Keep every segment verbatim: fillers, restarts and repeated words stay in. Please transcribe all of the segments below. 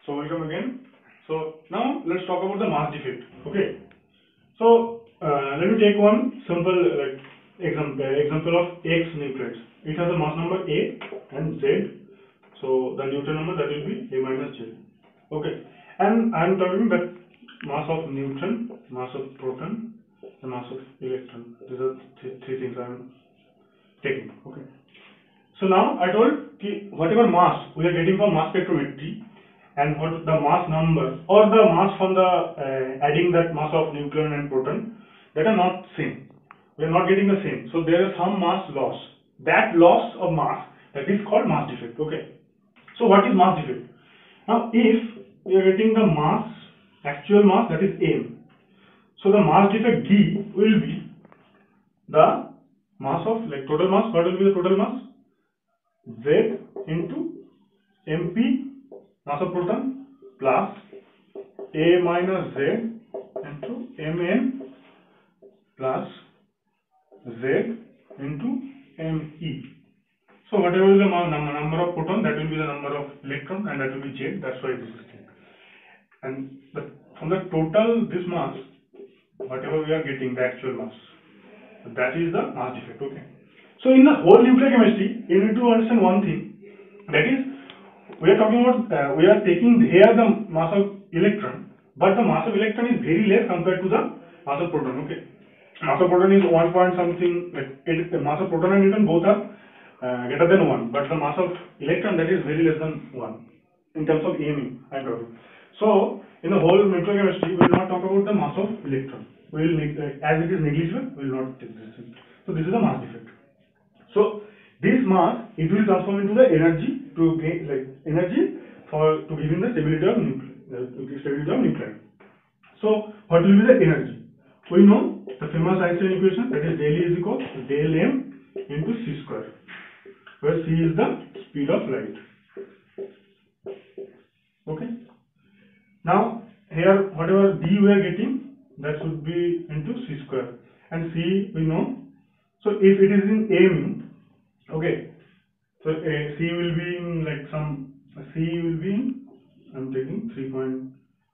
So welcome again. So now let's talk about the mass defect. Okay. So uh, let me take one simple like example uh, example of X nucleides. It has a mass number A and Z. So the neutron number that will be A minus Z. Okay. And I am talking that mass of neutron, mass of proton, and mass of electron. These are th three things I am taking. Okay. So now I told ki whatever mass we are getting from mass spectrometry and what the mass number or the mass from the uh, adding that mass of nucleon and proton, that are not same. We are not getting the same. So there is some mass loss. That loss of mass, that is called mass defect. Okay. So what is mass defect? Now if we are getting the mass, actual mass, that is M. So the mass defect D will be the mass of like total mass. What will be the total mass? Z into M P, mass of proton, plus A minus Z into M N plus Z into M E. So whatever is the number of proton, that will be the number of electron, and that will be Z. That's why this is thing. And the, from the total this mass, whatever we are getting, the actual mass, that is the mass defect. Okay. So in the whole nuclear chemistry, you need to understand one thing. That is, we are talking about uh, we are taking here the mass of electron, but the mass of electron is very less compared to the mass of proton. Okay. Mass of proton is one point something. Like it, the mass of proton and neutron both are uh, greater than one, but the mass of electron, that is very less than one in terms of A M E. I'm talking. So in the whole nuclear chemistry, we will not talk about the mass of electron. We will uh, as it is negligible, we will not take this. So this is the mass defect. So this mass, it will transform into the energy to gain like energy for to give in the stability of nuclear, uh, stability of nuclei. So what will be the energy? We know the famous Einstein equation, that is del E is equal to del M into c square, where c is the speed of light. Okay. Now here whatever d we are getting, that should be into c square, and c we know. So if it is in A mu, okay, so uh, c will be in like some c will be in, I'm taking three point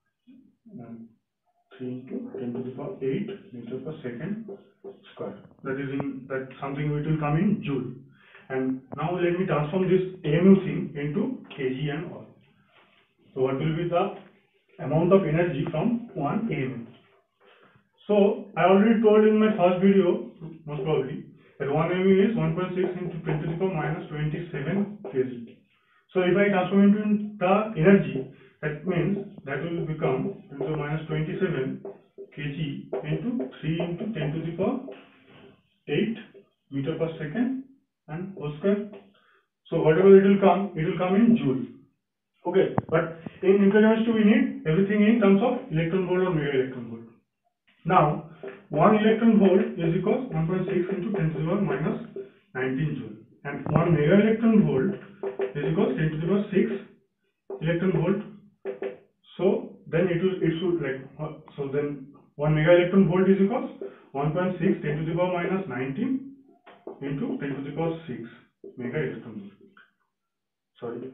three into ten to the power eight meter per second square. That is in that something which will come in joule. And now let me transform this A mu thing into kg and all. So what will be the amount of energy from one A mu? So I already told in my first video, most probably, that one A mu is one point six into ten to the power minus twenty-seven kg. So if I transform into the energy, that means that will become into minus twenty-seven kg into three into ten to the power eight meter per second and whole square. So whatever it will come, it will come in joule. Okay, but in nuclear chemistry we need everything in terms of electron volt or mega electron volt. Now one electron volt is equals one point six into ten to the power minus nineteen joule, and one mega electron volt is equals ten to the power six electron volt. So then it will it should like so then one mega electron volt is equals one point six ten to the power minus nineteen into ten to the power six mega electron volt. Sorry,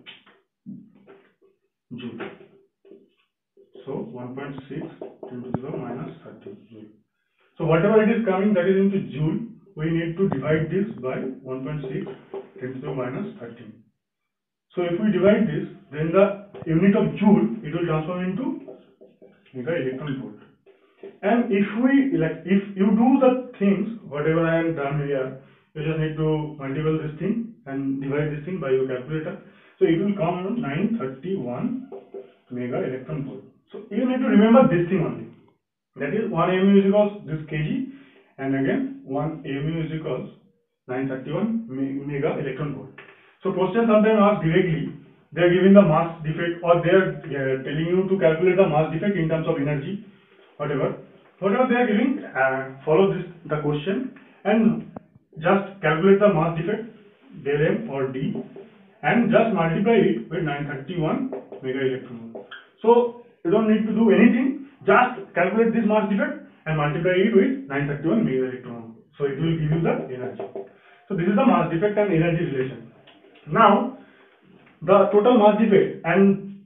joule. So one point six ten to the power minus thirty joule. So whatever it is coming, that is into joule, we need to divide this by one point six ten to the power minus thirteen. So if we divide this, then the unit of joule, it will transform into mega electron volt. And if we like, if you do the things, whatever I am done here, you just need to multiply this thing and divide this thing by your calculator. So it will come around nine thirty-one mega electron volt. So you need to remember this thing only. That is one A mu is equals this kg, and again one A mu is equals nine thirty-one mega electron volt. So question sometimes asked directly, they are giving the mass defect, or they are uh, telling you to calculate the mass defect in terms of energy, whatever. Whatever they are giving, uh, follow this the question and just calculate the mass defect del M or D and just multiply it with nine thirty-one mega electron volt. So you don't need to do anything, just calculate this mass defect and multiply it with nine thirty-one mega electron volt. So it will give you the energy. So this is the mass defect and energy relation. Now the total mass defect and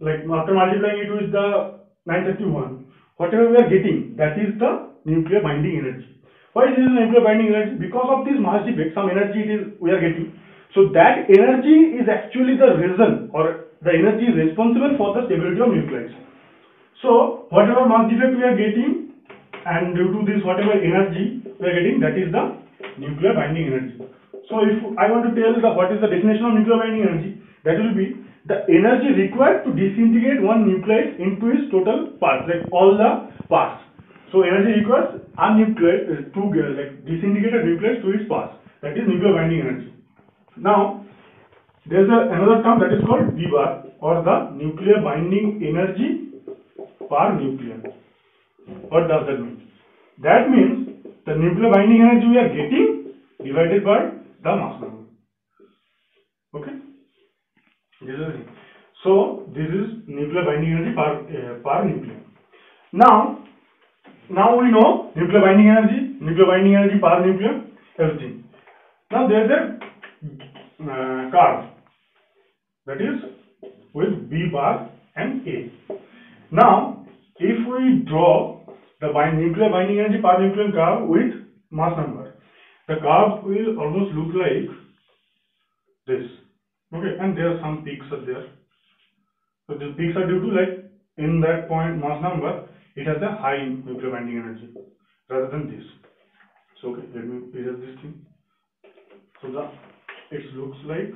like after multiplying it with the nine thirty-one, whatever we are getting, that is the nuclear binding energy. Why is this nuclear binding energy? Because of this mass defect, some energy it is we are getting. So that energy is actually the reason, or the energy is responsible for the stability of nuclides. So whatever mass defect we are getting, and due to this whatever energy we are getting, that is the nuclear binding energy. So if I want to tell the what is the definition of nuclear binding energy, that will be the energy required to disintegrate one nuclide into its total parts, like all the parts. So energy requires a nuclide uh, to uh, like disintegrated nuclides to its parts. That is nuclear binding energy. Now there is a, another term that is called V bar, or the nuclear binding energy per nucleon. What does that mean? That means the nuclear binding energy we are getting divided by the mass number. Okay. This is it. So this is nuclear binding energy per uh, per nucleon. Now, now we know nuclear binding energy, nuclear binding energy per nucleon, everything. Now there is a uh, curve that is with B bar and A. Now, if we draw the bind, nuclear binding energy per nucleon curve with mass number, the curve will almost look like this. Okay, and there are some peaks are there. So the peaks are due to, like, in that point mass number, it has a high nuclear binding energy rather than this. So okay, let me erase this thing. So the it looks like.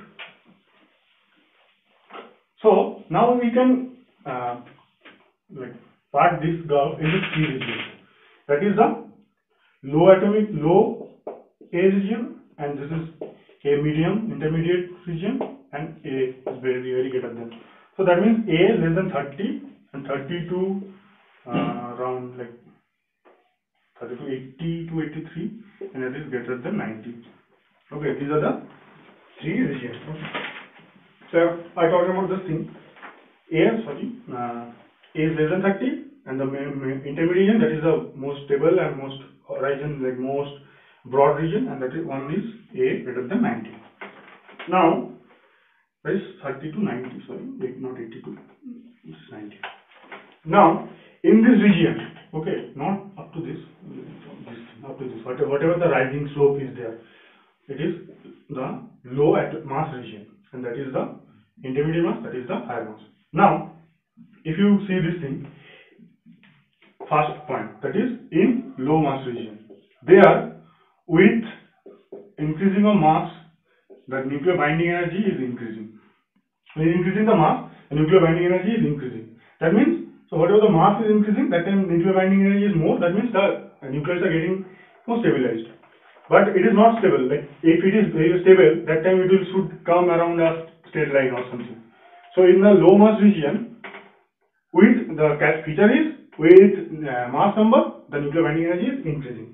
So now we can uh, like part this curve into three regions. That is the low atomic low A region, and this is a medium intermediate region, and A is very very greater than. So that means A less than thirty and thirty to uh, around like thirty to eighty to eighty-three, and that is greater than ninety. Okay, these are the three regions. Okay. So I talked about this thing. A, sorry, uh, A is less than thirty, and the intermediate region, that is the most stable and most region, like most broad region, and that is one is A greater than ninety. Now that is thirty to ninety, sorry, not eighty-two, it's ninety. Now in this region, okay, not up to this, this up to this, whatever, whatever the rising slope is there, it is the low at mass region, and that is the intermediate mass, that is the higher mass. Now if you see this thing, first point, that is in low mass region, there with increasing of mass, the nuclear binding energy is increasing. When increasing the mass, the nuclear binding energy is increasing. That means, so whatever the mass is increasing, that time nuclear binding energy is more. That means the nucleus are getting more stabilized. But it is not stable. Like if it is very stable, that time it will should come around a straight line or something. So in the low mass region, with the feature is with uh, mass number, the nuclear binding energy is increasing,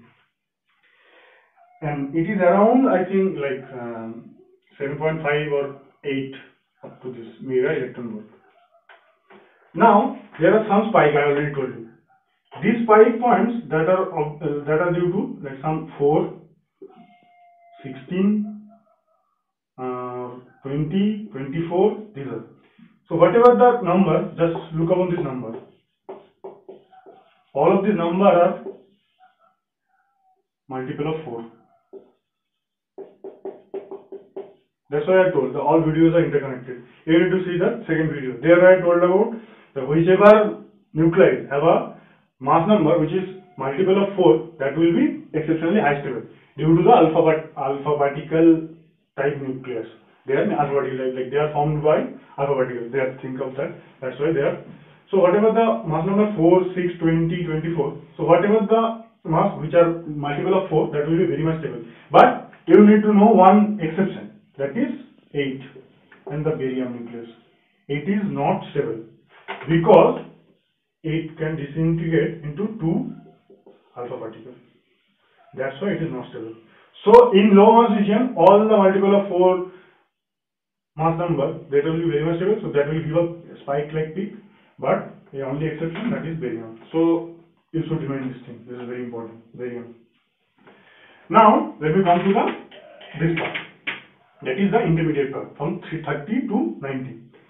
and it is around, I think, like um, seven point five or eight up to this mega electron volt. Now there are some spike, I already told you. These spike points that are uh, that are due to like some four, sixteen, uh, twenty, twenty-four, these are. So whatever the number, just look upon this number. All of these numbers are multiple of four. That's why I told the all videos are interconnected. You need to see the second video. There I told about the whichever nuclide have a mass number which is multiple of four, that will be exceptionally high stable due to the alpha alpha particle type nucleus. They are alpha particle, like, like they are formed by alpha particles. They are, think of that. That's why they are. So whatever the mass number four, six, twenty, twenty-four. So whatever the mass which are multiple of four, that will be very much stable. But you need to know one exception. That is eight and the barium nucleus. It is not stable because it can disintegrate into two alpha particles. That's why it is not stable. So in low mass region, all the multiple of four mass number, that will be very much stable. So that will give a spike like peak. But the only exception, that is barium. So you should remember this thing. This is very important. Barium. Now let me come to the this part. That is the intermediate part from thirty to ninety.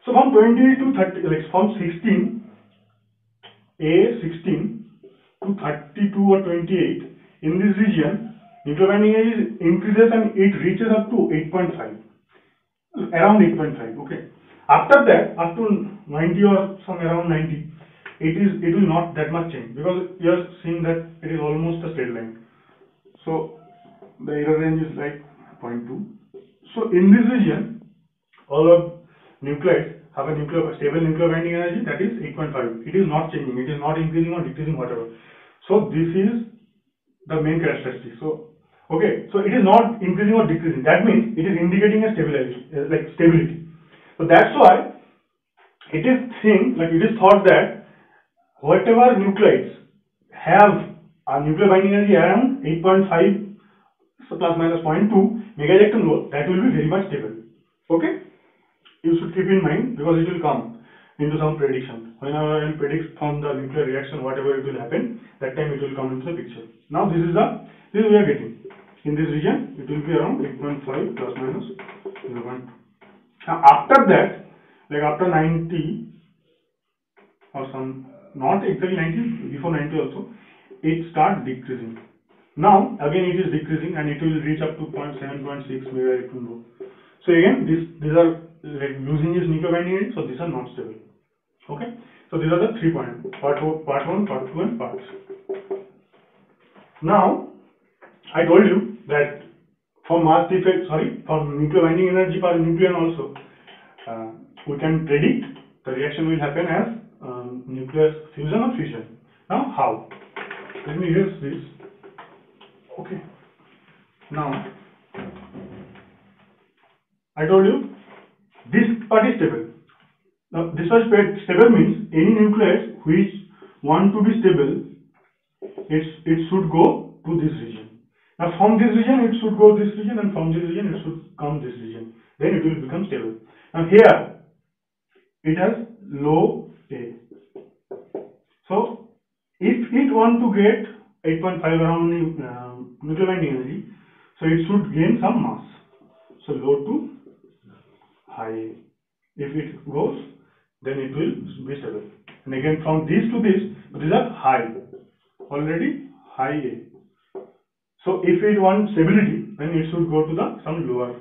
So from twenty-eight to thirty, like from sixteen, A sixteen to thirty-two or twenty-eight, in this region, nuclear binding energy increases and it reaches up to eight point five, around eight point five. Okay. After that, up to ninety or some around ninety, it is it will not that much change because you are seeing that it is almost a straight line. So the error range is like zero point two. So in this region, all of nuclides have a nuclear stable nuclear binding energy, that is eight point five. It is not changing. It is not increasing or decreasing, whatever. So this is the main characteristic. So okay, so it is not increasing or decreasing. That means it is indicating a stability, uh, like stability. So that's why it is think like it is thought that whatever nuclides have a nuclear binding energy around eight point five, so plus minus zero point two megaelectron volt, that will be very much stable. Okay, you should keep in mind because it will come into some prediction. Whenever I will predict from the nuclear reaction whatever it will happen, that time it will come into the picture. Now this is the this we are getting in this region. It will be around eight point five plus minus zero point two. Now after that, like after ninety or some, not exactly ninety, before ninety also, it starts decreasing. Now again it is decreasing and it will reach up to zero point seven, zero point six megaelectron volt. So again this these are like losing its nuclear binding energy, so these are not stable. Okay, so these are the three points: part one, part one, part two, and part three. Now I told you that for mass defect, sorry, for nuclear binding energy per nucleon also, uh, we can predict the reaction will happen as um, nuclear fusion or fission. Now how? Let me erase this. Okay. Now I told you this part is stable. Now this was stable means any nucleus which want to be stable, it's it should go to this region. Now from this region it should go this region, and from this region it should come this region. Then it will become stable. Now here it has low A. So if it want to get eight point five around uh, nuclear binding energy, so it should gain some mass. So low to high A. If it goes, then it will be stable. And again from this to this, these are high, already high A. So if it wants stability, then it should go to the some lower.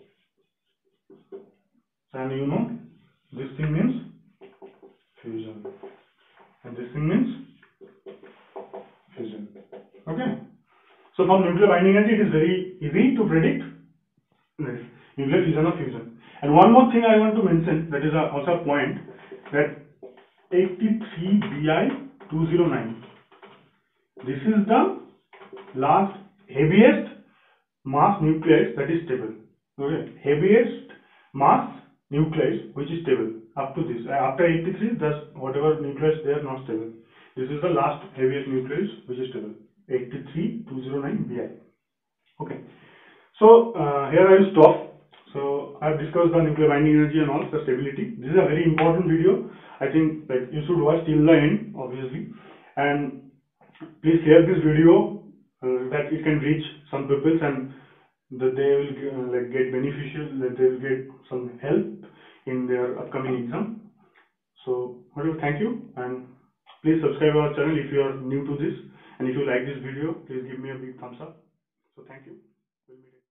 And you know, this thing means fusion, and this thing means fission. Okay. So from nuclear binding energy, it is very easy to predict this nuclear fission or fusion. And one more thing I want to mention, that is also a point, that eighty-three B I two oh nine. This is the last heaviest mass nucleus that is stable. Okay, heaviest mass nucleus which is stable up to this. After eighty-three, thus whatever nucleus they are not stable. This is the last heaviest nucleus which is stable. eighty-three two oh nine B I. Okay. So uh, here I will stop. So I have discussed the nuclear binding energy and all the stability. This is a very important video. I think that you should watch till the end, obviously, and please share this video uh, that it can reach some people and that they will uh, like get beneficial, that they will get some help in their upcoming exam. So well, thank you, and please subscribe our channel if you are new to this, and if you like this video, please give me a big thumbs up. So thank you.